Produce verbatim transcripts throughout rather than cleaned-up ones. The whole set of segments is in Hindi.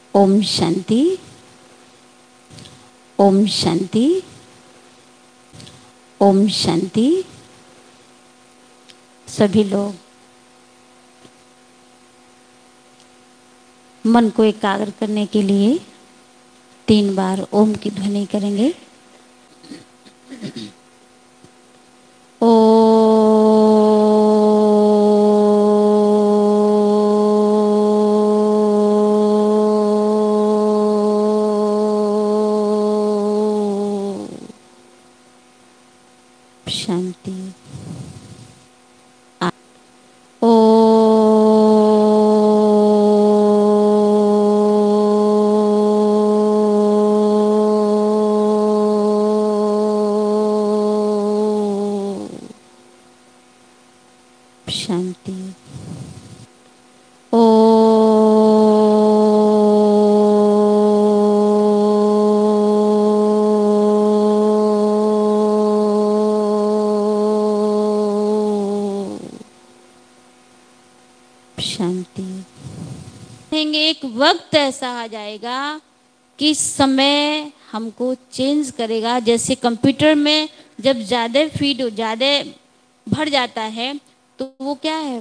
ओम शांति, ओम शांति, ओम शांति। सभी लोग मन को एकाग्र करने के लिए तीन बार ओम की ध्वनि करेंगे। ओ शांति। ओ शांति। ओ शांति। एक वक्त ऐसा आ जाएगा कि समय हमको चेंज करेगा। जैसे कंप्यूटर में जब ज्यादा फीड ज्यादा भर जाता है तो वो क्या है,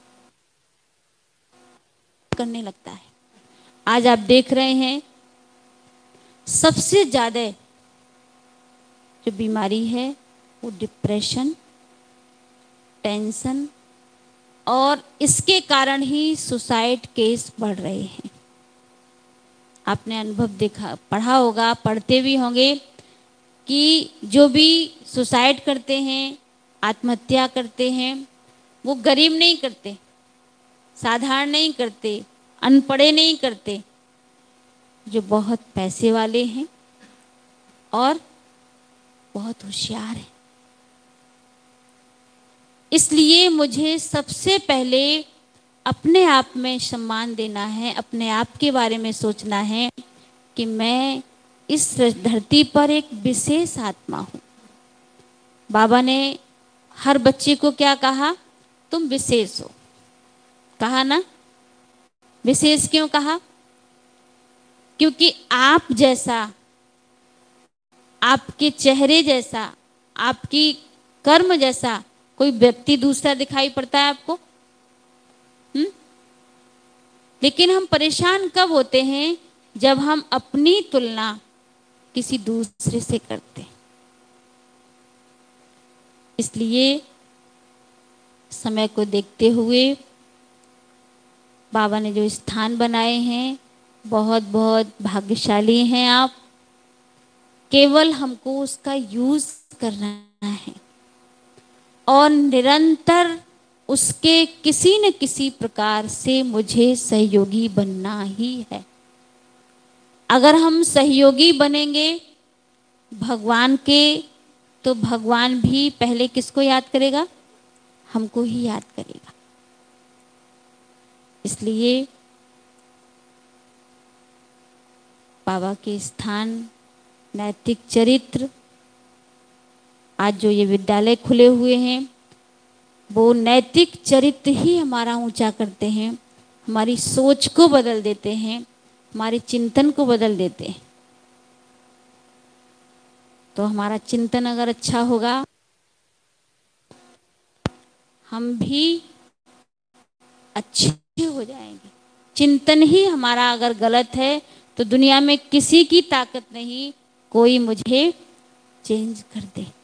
करने लगता है। आज आप देख रहे हैं सबसे ज्यादा जो बीमारी है वो डिप्रेशन, टेंशन, और इसके कारण ही सुसाइड केस बढ़ रहे हैं। आपने अनुभव देखा, पढ़ा होगा, पढ़ते भी होंगे कि जो भी सुसाइड करते हैं, आत्महत्या करते हैं, वो गरीब नहीं करते, साधारण नहीं करते, अनपढ़े नहीं करते, जो बहुत पैसे वाले हैं और बहुत होशियार हैं। इसलिए मुझे सबसे पहले अपने आप में सम्मान देना है, अपने आप के बारे में सोचना है कि मैं इस धरती पर एक विशेष आत्मा हूं। बाबा ने हर बच्चे को क्या कहा? तुम विशेष हो। कहा ना? विशेष क्यों कहा? क्योंकि आप जैसा, आपके चेहरे जैसा, आपकी कर्म जैसा कोई व्यक्ति दूसरा दिखाई पड़ता है आपको? हम्म? लेकिन हम परेशान कब होते हैं? जब हम अपनी तुलना किसी दूसरे से करते हैं। इसलिए समय को देखते हुए बाबा ने जो स्थान बनाए हैं, बहुत बहुत भाग्यशाली हैं आप। केवल हमको उसका यूज करना है और निरंतर उसके किसी न किसी प्रकार से मुझे सहयोगी बनना ही है। अगर हम सहयोगी बनेंगे भगवान के, तो भगवान भी पहले किसको याद करेगा? हमको ही याद करेगा। इसलिए बाबा के स्थान, नैतिक चरित्र, आज जो ये विद्यालय खुले हुए हैं वो नैतिक चरित्र ही हमारा ऊंचा करते हैं, हमारी सोच को बदल देते हैं, हमारे चिंतन को बदल देते हैं। तो हमारा चिंतन अगर अच्छा होगा, हम भी अच्छे हो जाएंगे। चिंतन ही हमारा अगर गलत है तो दुनिया में किसी की ताकत नहीं कोई मुझे चेंज कर दे।